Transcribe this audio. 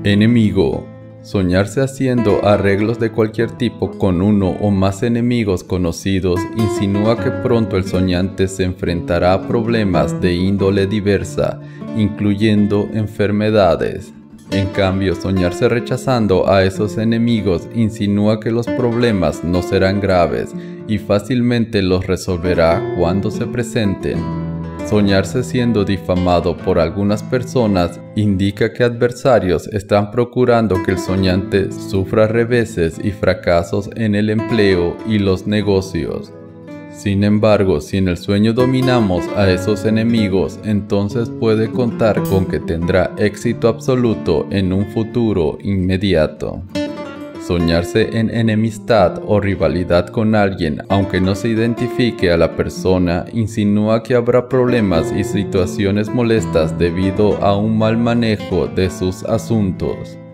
Enemigo. Soñarse haciendo arreglos de cualquier tipo con uno o más enemigos conocidos insinúa que pronto el soñante se enfrentará a problemas de índole diversa, incluyendo enfermedades. En cambio, soñarse rechazando a esos enemigos insinúa que los problemas no serán graves y fácilmente los resolverá cuando se presenten. Soñarse siendo difamado por algunas personas indica que adversarios están procurando que el soñante sufra reveses y fracasos en el empleo y los negocios. Sin embargo, si en el sueño dominamos a esos enemigos, entonces puede contar con que tendrá éxito absoluto en un futuro inmediato. Soñarse en enemistad o rivalidad con alguien, aunque no se identifique a la persona, insinúa que habrá problemas y situaciones molestas debido a un mal manejo de sus asuntos.